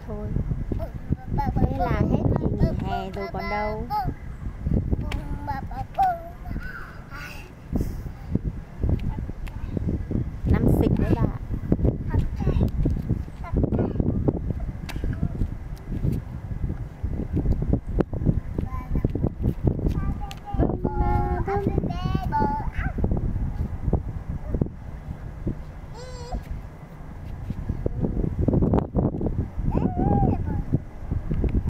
thôi. Thế là hết kỳ nghỉ hè rồi còn đâu.